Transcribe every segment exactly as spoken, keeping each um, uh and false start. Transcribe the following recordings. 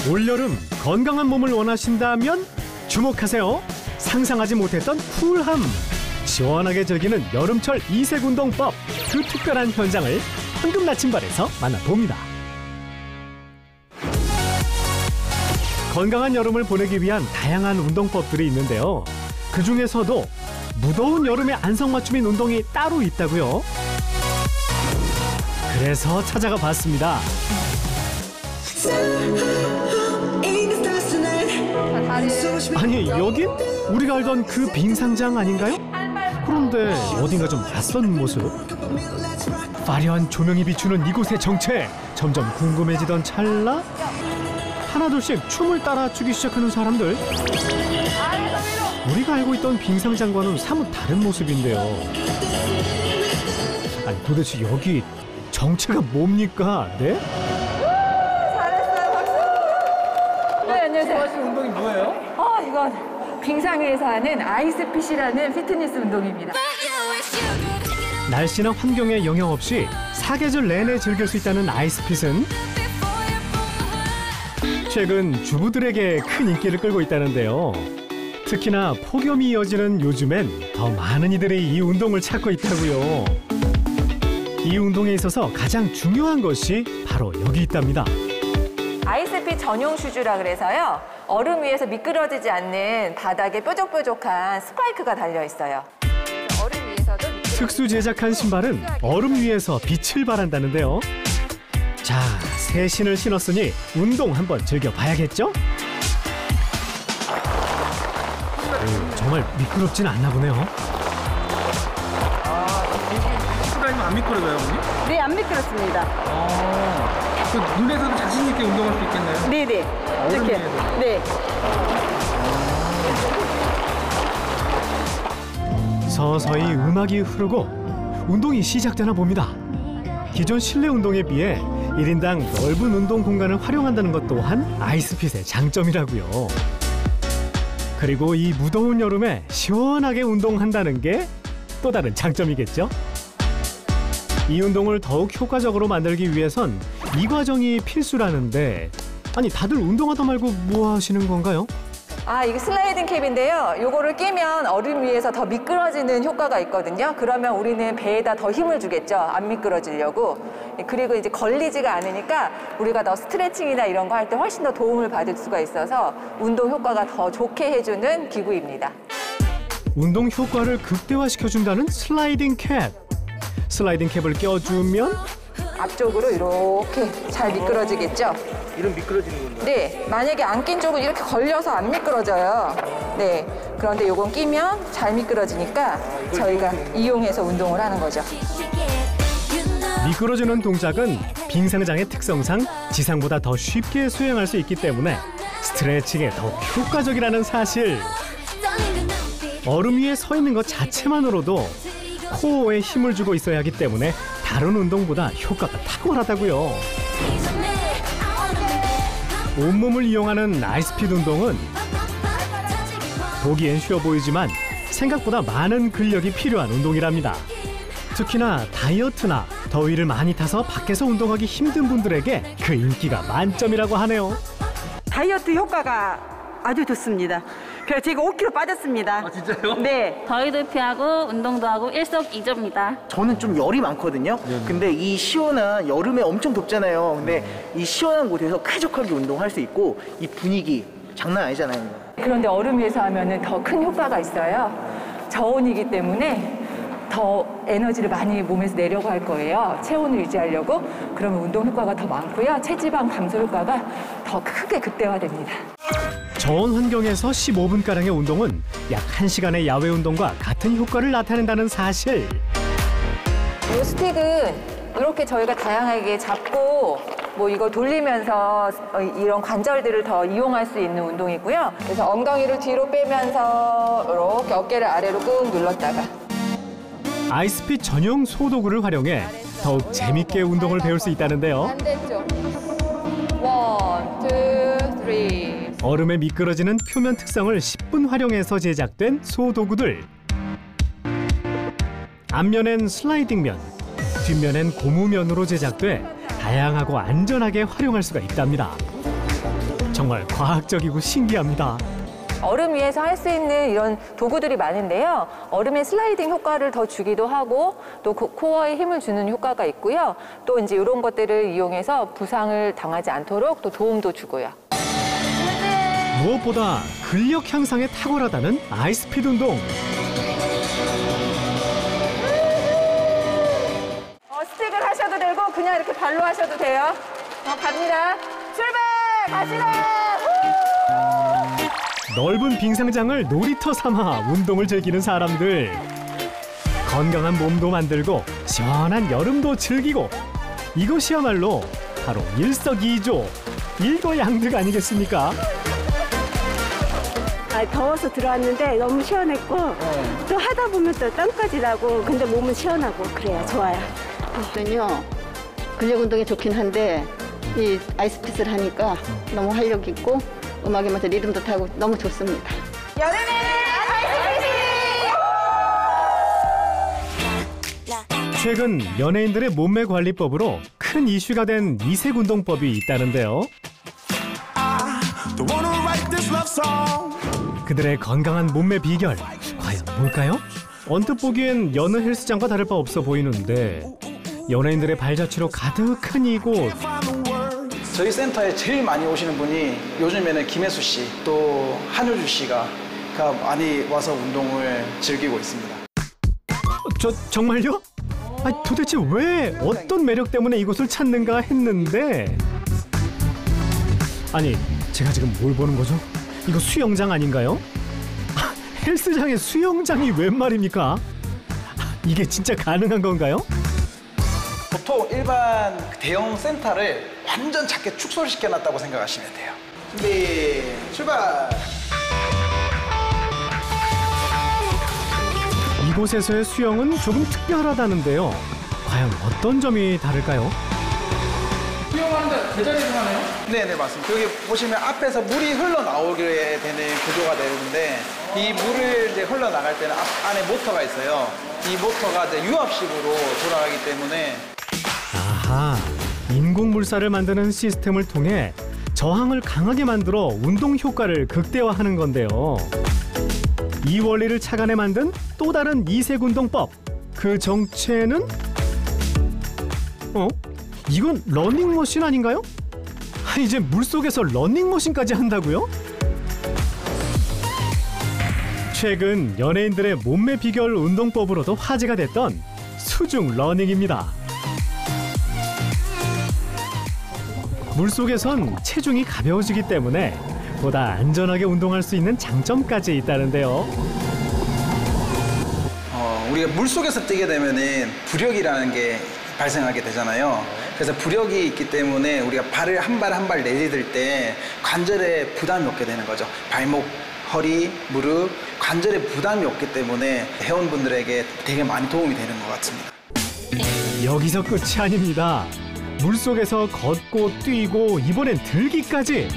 올여름 건강한 몸을 원하신다면 주목하세요. 상상하지 못했던 쿨함. 시원하게 즐기는 여름철 이색 운동법. 그 특별한 현장을 황금 나침반에서 만나봅니다. 건강한 여름을 보내기 위한 다양한 운동법들이 있는데요. 그중에서도 무더운 여름에 안성맞춤인 운동이 따로 있다고요. 그래서 찾아가 봤습니다. 아니, 여긴 우리가 알던 그 빙상장 아닌가요? 그런데 어딘가 좀 낯선 모습. 화려한 조명이 비추는 이곳의 정체. 점점 궁금해지던 찰나 하나둘씩 춤을 따라 추기 시작하는 사람들. 우리가 알고 있던 빙상장과는 사뭇 다른 모습인데요. 아니, 도대체 여기 정체가 뭡니까? 네? 잘했어요, 박수! 네, 안녕하세요. 하시는 운동이 뭐예요? 어, 이건 빙상에서 하는 아이스핏이라는 피트니스 운동입니다. 날씨나 환경에 영향 없이 사계절 내내 즐길 수 있다는 아이스핏은 최근 주부들에게 큰 인기를 끌고 있다는데요. 특히나 폭염이 이어지는 요즘엔 더 많은 이들이 이 운동을 찾고 있다고요. 이 운동에 있어서 가장 중요한 것이 바로 여기 있답니다. 아이스핏 전용 슈즈라 그래서요. 얼음 위에서 미끄러지지 않는 바닥에 뾰족뾰족한 스파이크가 달려 있어요. 얼음 위에서도 특수 제작한 신발은 얼음 위에서 빛을 발한다는데요. 자, 새 신을 신었으니 운동 한번 즐겨봐야겠죠? 오, 정말 미끄럽진 않나 보네요. 아, 신고 다니면 안 미끄러져요, 어머니? 네, 안 미끄럽습니다. 아, 그 눈에서도 자신 있게 운동할 수 있겠네요? 네네. 이렇게. 네. 서서히 음악이 흐르고 운동이 시작되나 봅니다. 기존 실내 운동에 비해 일 인당 넓은 운동 공간을 활용한다는 것 또한 아이스핏의 장점이라고요. 그리고 이 무더운 여름에 시원하게 운동한다는 게 또 다른 장점이겠죠? 이 운동을 더욱 효과적으로 만들기 위해선 이 과정이 필수라는데, 아니, 다들 운동하다 말고 뭐 하시는 건가요? 아, 이게 슬라이딩 캡인데요. 요거를 끼면 얼음 위에서 더 미끄러지는 효과가 있거든요. 그러면 우리는 배에다 더 힘을 주겠죠. 안 미끄러지려고. 그리고 이제 걸리지가 않으니까 우리가 더 스트레칭이나 이런 거 할 때 훨씬 더 도움을 받을 수가 있어서 운동 효과가 더 좋게 해주는 기구입니다. 운동 효과를 극대화시켜준다는 슬라이딩 캡. 슬라이딩 캡을 껴주면 앞쪽으로 이렇게 잘 미끄러지겠죠? 이런 미끄러지는 건가요? 네, 만약에 안 낀 쪽은 이렇게 걸려서 안 미끄러져요. 네, 그런데 요건 끼면 잘 미끄러지니까 저희가 이용해서 운동을 하는 거죠. 미끄러지는 동작은 빙상장의 특성상 지상보다 더 쉽게 수행할 수 있기 때문에 스트레칭에 더욱 효과적이라는 사실. 얼음 위에 서 있는 것 자체만으로도 코어에 힘을 주고 있어야 하기 때문에 다른 운동보다 효과가 탁월하다고요. 온몸을 이용하는 아이스핏 운동은 보기엔 쉬워 보이지만 생각보다 많은 근력이 필요한 운동이랍니다. 특히나 다이어트나 더위를 많이 타서 밖에서 운동하기 힘든 분들에게 그 인기가 만점이라고 하네요. 다이어트 효과가 아주 좋습니다. 그래서 제가 오 킬로그램 빠졌습니다. 아, 진짜요? 네. 더위도 피하고 운동도 하고 일석이조입니다. 저는 좀 열이 많거든요. 근데 이 시원한 여름에 엄청 덥잖아요. 근데 이 시원한 곳에서 쾌적하게 운동할 수 있고 이 분위기 장난 아니잖아요. 그런데 얼음 위에서 하면은 더 큰 효과가 있어요. 저온이기 때문에 더 에너지를 많이 몸에서 내려고 할 거예요. 체온을 유지하려고. 그러면 운동 효과가 더 많고요. 체지방 감소 효과가 더 크게 극대화됩니다. 저온 환경에서 십오 분가량의 운동은 약 한 시간의 야외 운동과 같은 효과를 나타낸다는 사실. 이 스틱은 이렇게 저희가 다양하게 잡고 뭐 이거 돌리면서 이런 관절들을 더 이용할 수 있는 운동이고요. 그래서 엉덩이를 뒤로 빼면서 이렇게 어깨를 아래로 꾹 눌렀다가 아이스핏 전용 소도구를 활용해 더욱 재밌게 운동을 배울 수 있다는데요. 반대쪽. 원, 투, 쓰리. 얼음에 미끄러지는 표면 특성을 십 분 활용해서 제작된 소도구들. 앞면엔 슬라이딩면, 뒷면엔 고무면으로 제작돼 다양하고 안전하게 활용할 수가 있답니다. 정말 과학적이고 신기합니다. 얼음 위에서 할 수 있는 이런 도구들이 많은데요. 얼음의 슬라이딩 효과를 더 주기도 하고 또 코어에 힘을 주는 효과가 있고요. 또 이제 이런 것들을 이용해서 부상을 당하지 않도록 또 도움도 주고요. 무엇보다 근력 향상에 탁월하다는 아이스피드 운동. 어, 스틱을 하셔도 되고 그냥 이렇게 발로 하셔도 돼요. 어, 갑니다. 출발! 가시다! 넓은 빙상장을 놀이터 삼아 운동을 즐기는 사람들. 건강한 몸도 만들고 시원한 여름도 즐기고 이것이야말로 바로 일석이조 일거양득 아니겠습니까? 아, 더워서 들어왔는데 너무 시원했고 또 하다 보면 또 땀까지 나고 근데 몸은 시원하고 그래요. 좋아요. 저는요 근력 운동이 좋긴 한데 이 아이스피스를 하니까 너무 활력 있고 음악에 맞춰 리듬도 타고 너무 좋습니다. 여름에는 아이스피싱! 최근 연예인들의 몸매 관리법으로 큰 이슈가 된 이색 운동법이 있다는데요. 그들의 건강한 몸매 비결 과연 뭘까요? 언뜻 보기엔 여느 헬스장과 다를 바 없어 보이는데 연예인들의 발자취로 가득한 이곳. 저희 센터에 제일 많이 오시는 분이 요즘에는 김혜수 씨, 또 한효주 씨가 많이 와서 운동을 즐기고 있습니다. 저 정말요? 아니, 도대체 왜 어떤 매력 때문에 이곳을 찾는가 했는데 아니 제가 지금 뭘 보는 거죠? 이거 수영장 아닌가요? 아, 헬스장에 수영장이 웬 말입니까? 아, 이게 진짜 가능한 건가요? 보통 일반 대형 센터를 완전 작게 축소를 시켜놨다고 생각하시면 돼요. 준비, 출발! 이곳에서의 수영은 조금 특별하다는데요. 과연 어떤 점이 다를까요? 수영하는데 제자리에서 하네요? 네네, 맞습니다. 여기 보시면 앞에서 물이 흘러나오게 되는 구조가 되는데 이 물을 이제 흘러나갈 때는 앞, 안에 모터가 있어요. 이 모터가 이제 유압식으로 돌아가기 때문에 아하, 인공 물살을 만드는 시스템을 통해 저항을 강하게 만들어 운동 효과를 극대화하는 건데요. 이 원리를 착안해 만든 또 다른 이색 운동법. 그 정체는? 어? 이건 러닝머신 아닌가요? 아, 이제 물속에서 러닝머신까지 한다고요? 최근 연예인들의 몸매 비결 운동법으로도 화제가 됐던 수중 러닝입니다. 물속에선 체중이 가벼워지기 때문에 보다 안전하게 운동할 수 있는 장점까지 있다는데요. 어, 우리가 물속에서 뛰게 되면은 부력이라는 게 발생하게 되잖아요. 그래서 부력이 있기 때문에 우리가 발을 한 발 한 발 내디딜 때 관절에 부담이 없게 되는 거죠. 발목, 허리, 무릎, 관절에 부담이 없기 때문에 회원분들에게 되게 많이 도움이 되는 것 같습니다. 여기서 끝이 아닙니다. 물속에서 걷고 뛰고 이번엔 들기까지.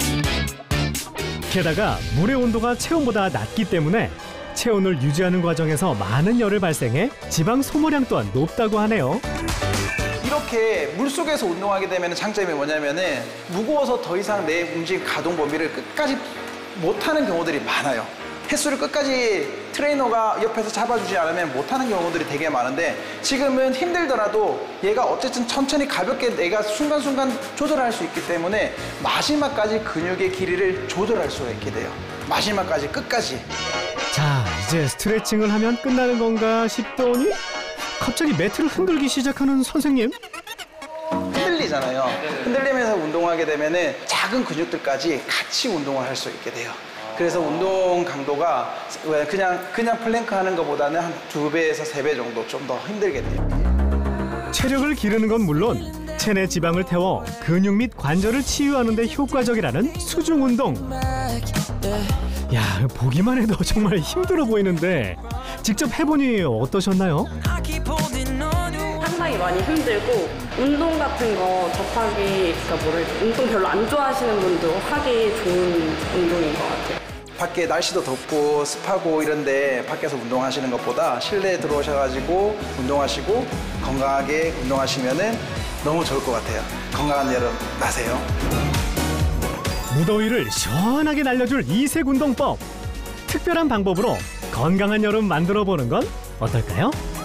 게다가 물의 온도가 체온보다 낮기 때문에 체온을 유지하는 과정에서 많은 열을 발생해 지방 소모량 또한 높다고 하네요. 이렇게 물속에서 운동하게 되면 장점이 뭐냐면은 무거워서 더 이상 내 움직임 가동 범위를 끝까지 못하는 경우들이 많아요. 횟수를 끝까지 트레이너가 옆에서 잡아주지 않으면 못하는 경우들이 되게 많은데 지금은 힘들더라도 얘가 어쨌든 천천히 가볍게 내가 순간순간 조절할 수 있기 때문에 마지막까지 근육의 길이를 조절할 수가 있게 돼요. 마지막까지 끝까지. 자, 이제 스트레칭을 하면 끝나는 건가 싶더니 갑자기 매트를 흔들기 시작하는 선생님. 흔들리잖아요. 흔들리면서 운동하게 되면은 작은 근육들까지 같이 운동을 할 수 있게 돼요. 그래서 운동 강도가 그냥 그냥 플랭크 하는 것보다는 한 두 배에서 세 배 정도 좀 더 힘들게 돼요. 체력을 기르는 건 물론 체내 지방을 태워 근육 및 관절을 치유하는 데 효과적이라는 수중 운동. 야, 보기만 해도 정말 힘들어 보이는데 직접 해보니 어떠셨나요? 상당히 많이 힘들고 운동 같은 거 접하기, 그러니까 뭐를 운동 별로 안 좋아하시는 분도 하기 좋은 운동인 것 같아요. 밖에 날씨도 덥고 습하고 이런데 밖에서 운동하시는 것보다 실내에 들어오셔가지고 운동하시고 건강하게 운동하시면은 너무 좋을 것 같아요. 건강한 여름 나세요. 무더위를 시원하게 날려줄 이색 운동법. 특별한 방법으로 건강한 여름 만들어 보는 건 어떨까요?